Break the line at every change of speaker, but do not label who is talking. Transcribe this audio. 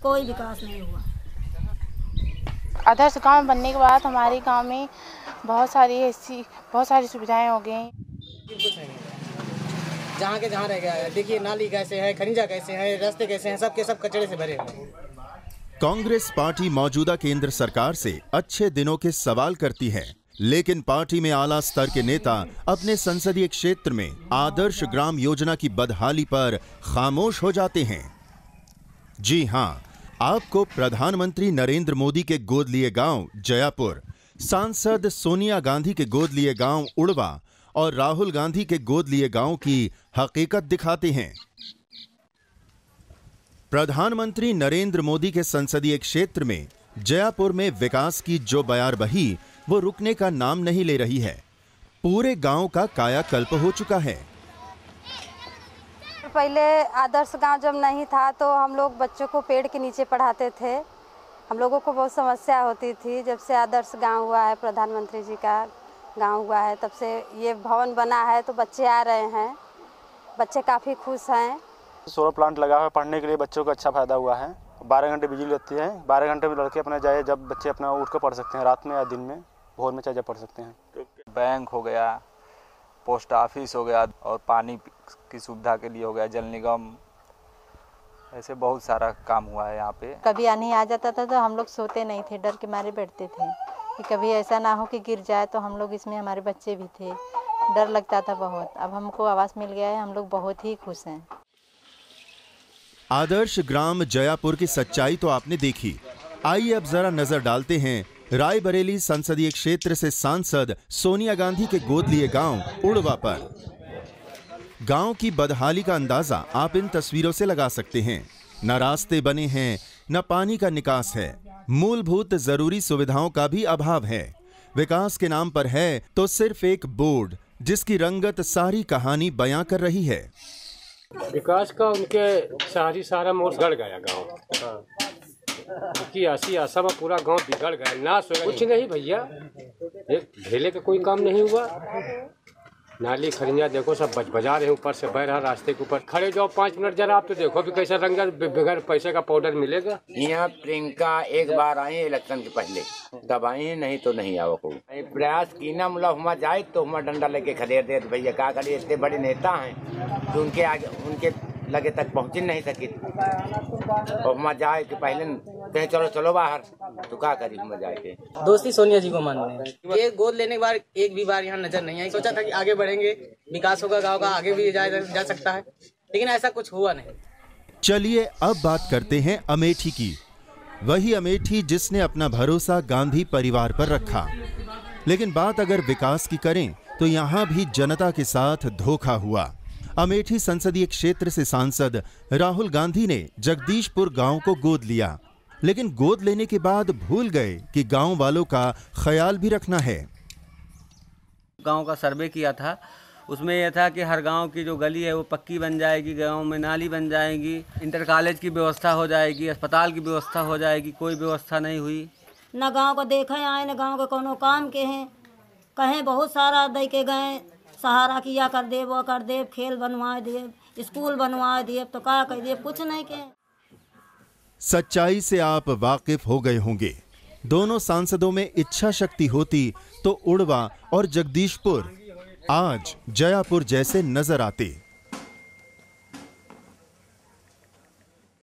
कोई विकास नहीं हुआ।
आदर्श गांव बनने के बाद हमारे गांव में बहुत सारी सुविधाएं हो गई।
जहाँ के जहाँ रह गया है, देखिए नाली कैसे है, खनिजा कैसे है, रास्ते कैसे हैं, सब के सब कचरे से भरे हुए।
कांग्रेस पार्टी मौजूदा केंद्र सरकार से अच्छे दिनों के सवाल करती है, लेकिन पार्टी में आला स्तर के नेता अपने संसदीय क्षेत्र में आदर्श ग्राम योजना की बदहाली पर खामोश हो जाते हैं। जी हां, आपको प्रधानमंत्री नरेंद्र मोदी के गोद लिए गांव जयापुर, सांसद सोनिया गांधी के गोद लिए गांव उड़वा और राहुल गांधी के गोद लिए गांव की हकीकत दिखाते हैं। प्रधानमंत्री नरेंद्र मोदी के संसदीय क्षेत्र में जयापुर में विकास की जो बयार बही वो रुकने का नाम नहीं ले रही है। पूरे गांव का कायाकल्प हो चुका है।
पहले आदर्श गांव जब नहीं था तो हम लोग बच्चों को पेड़ के नीचे पढ़ाते थे। हम लोगों को बहुत समस्या होती थी। जब से आदर्श गांव हुआ है, प्रधानमंत्री जी का गांव हुआ है, तब से ये भवन बना है तो बच्चे आ रहे हैं, बच्चे काफ़ी खुश हैं।
सोलर प्लांट लगा है, पढ़ने के लिए बच्चों को अच्छा फायदा हुआ है। 12 घंटे बिजली लगती है, 12 घंटे में लड़के अपना जाए जब बच्चे अपना उठ कर पढ़ सकते हैं, रात में या दिन में, भोर में चाहे जब पढ़ सकते हैं।
बैंक हो गया, पोस्ट ऑफिस हो गया और पानी की सुविधा के लिए हो गया जल निगम, ऐसे बहुत सारा काम हुआ है यहाँ पे।
कभी आने आ जाता था तो हम लोग सोते नहीं थे, डर के मारे बैठते थे कि कभी ऐसा ना हो कि गिर जाए। तो हम लोग इसमें हमारे बच्चे भी थे, डर लगता था बहुत। अब हमको आवास मिल गया है, हम लोग बहुत ही खुश हैं।
आदर्श ग्राम जयापुर की सच्चाई तो आपने देखी। आइए अब जरा नजर डालते हैं रायबरेली संसदीय क्षेत्र से सांसद सोनिया गांधी के गोद लिए गांव उड़वा पर। गांव की बदहाली का अंदाजा आप इन तस्वीरों से लगा सकते हैं। न रास्ते बने हैं, न पानी का निकास है, मूलभूत जरूरी सुविधाओं का भी अभाव है। विकास के नाम पर है तो सिर्फ एक बोर्ड जिसकी रंगत सारी कहानी बयां कर रही है।
विकास का उनके सारा मोड़ गड़ गया गाँव की ऐसी आशा में पूरा गांव बिगड़ गया, नाश हो गया। कुछ नहीं भैया, एक ढेले का कोई काम नहीं हुआ। नाली खनिजा देखो सब बजा रहे हैं, ऊपर से बह रहा रास्ते के ऊपर। खड़े जाओ 5 मिनट जरा, आप तो देखो भी कैसा रंगा बगैर पैसे का पाउडर मिलेगा।
यहाँ प्रियंका एक बार आई इलेक्शन के पहले, तब आई, नहीं तो नहीं आओ को। प्रयास की ना मुला हुआ जाए तो हुआ डंडा लेके खड़े दे भैया क्या करिए, इतने बड़े नेता हैं तो उनके आगे उनके लगे तक पहुँच नहीं सकी। और हम जाए कि पहले कहे चलो चलो बाहर, तो क्या करी हम जाए के।
दोस्ती सोनिया जी को मानते हैं। ये गोद लेने के बाद एक भी बार यहाँ नजर नहीं आई। सोचा था कि आगे बढ़ेंगे, विकास होगा गांव का, आगे भी जा सकता है, लेकिन ऐसा कुछ हुआ नहीं।
चलिए अब बात करते हैं अमेठी की। वही अमेठी जिसने अपना भरोसा गांधी परिवार पर रखा। लेकिन बात अगर विकास की करें तो यहाँ भी जनता के साथ धोखा हुआ। अमेठी संसदीय क्षेत्र से सांसद राहुल गांधी ने जगदीशपुर गांव को गोद लिया, लेकिन गोद लेने के बाद भूल गए कि गांव वालों का ख्याल भी रखना है।
गांव का सर्वे किया था, उसमें यह था कि हर गांव की जो गली है वो पक्की बन जाएगी, गांव में नाली बन जाएगी, इंटर कॉलेज की व्यवस्था हो जाएगी, अस्पताल की व्यवस्था हो जाएगी। कोई व्यवस्था नहीं हुई।
न गांव को देखे आए, न गांव के कोनो काम के हैं। कहें बहुत सारा दे के गए, सहारा किया कर दे, वो कर दे, खेल बनवा दिए, स्कूल बनवा दिए, तो क्या कर दिए, कुछ नहीं के।
सच्चाई से आप वाकिफ हो गए होंगे। दोनों सांसदों में इच्छा शक्ति होती तो उड़वा और जगदीशपुर आज जयापुर जैसे नजर आते।